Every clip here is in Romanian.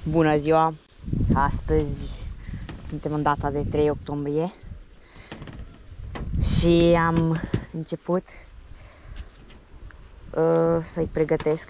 Bună ziua! Astăzi suntem în data de 3 octombrie și am început să-i pregătesc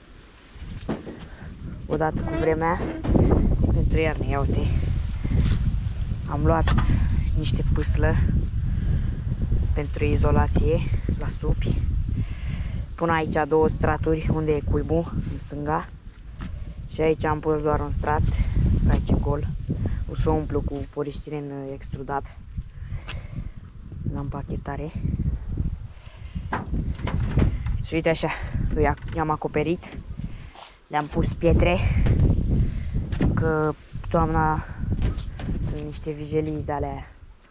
odată cu vremea pentru iarnă. Ia uite, am luat niște pâslă pentru izolație la stupi. Pun aici două straturi unde e cuibul, în stânga. Și aici am pus doar un strat, aici e gol. O să o umplu cu polistiren extrudat la împachetare. Și uite așa, i-am acoperit. Le-am pus pietre, că toamna sunt niște vijelii de-alea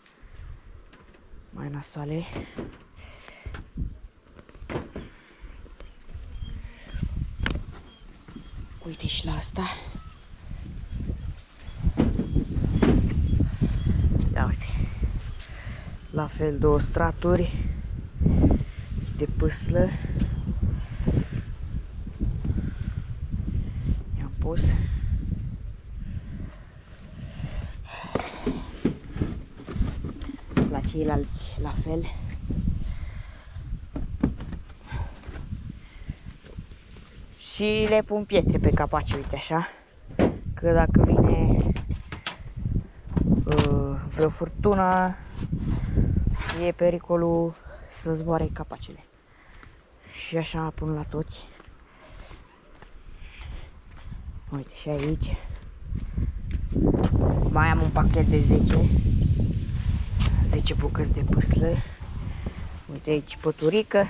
mai nasoale. Uite și la asta. Ia uite. La fel două straturi de pâslă. I-am pus. La ceilalți la fel. Și le pun pietre pe capaci, uite așa, că dacă vine vreo furtună, e pericolul să zboare capacele. Și așa pun la toți. Uite și aici. Mai am un pachet de 10 bucăți de pâslă. Uite aici păturică,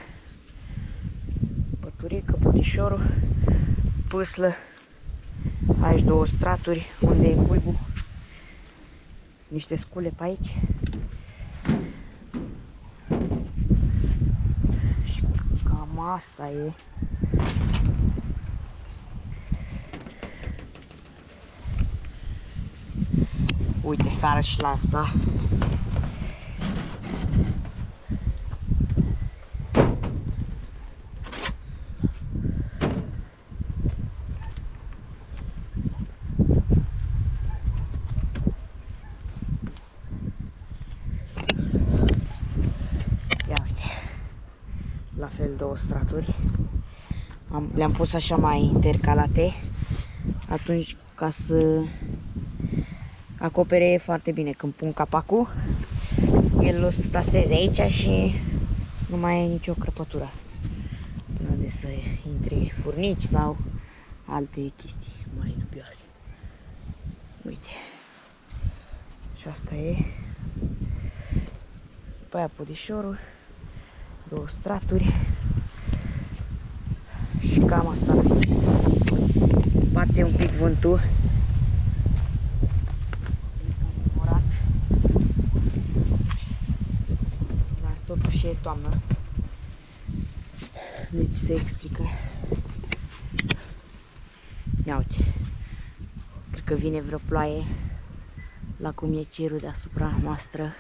pudișorul, pâslă, aici două straturi unde e cuibul, niște scule pe aici și cam asta e. Uite, sară și la asta. La fel două straturi. Le-am pus așa mai intercalate, atunci ca să acopere foarte bine. Când pun capacul, el o să tasteze aici și nu mai e nicio crăpătură până de să intre furnici sau alte chestii mai dubioase. Uite. Și asta e. După aia pudișorul, două straturi și cam asta. Bate un pic vântul, dar totuși e toamnă. Deci se explică. Ia uite, cred că vine vreo ploaie la cum e cerul deasupra noastră.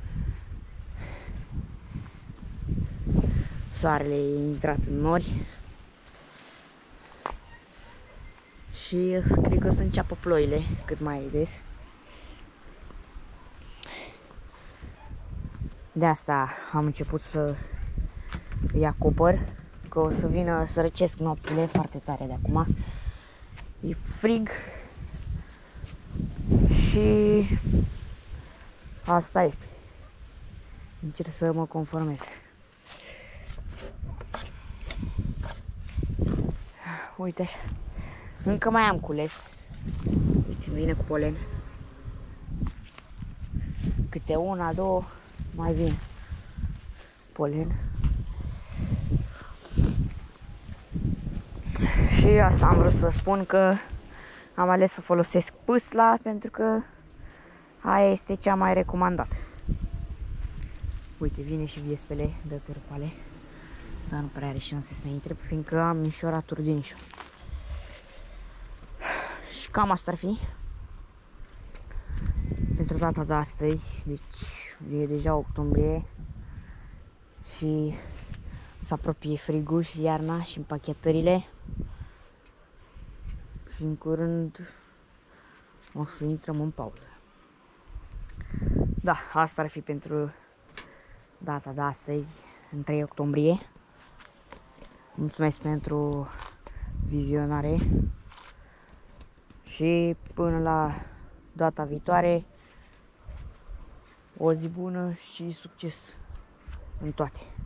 Soarele e intrat în nori și cred că o să înceapă ploile cât mai des. De asta am început să îi acopăr, că o să vină să răcesc nopțile foarte tare de acum. E frig și asta este. Încerc să mă conformez. Uite așa. Încă mai am cules. Uite, vine cu polen. Câte una, două, mai vine polen. Și asta am vrut să spun, că am ales să folosesc pâsla pentru că aia este cea mai recomandată. Uite, vine și viespele de târpale, dar nu prea are șanse să intre, fiindcă am mișoraturi din nișor. Și cam asta ar fi pentru data de astăzi. Deci e deja octombrie și se apropie frigul și iarna și împachetările. Și în curând o să intrăm în pauză. Da, asta ar fi pentru data de astăzi, în 3 octombrie. Mulțumesc pentru vizionare și până la data viitoare, o zi bună și succes în toate.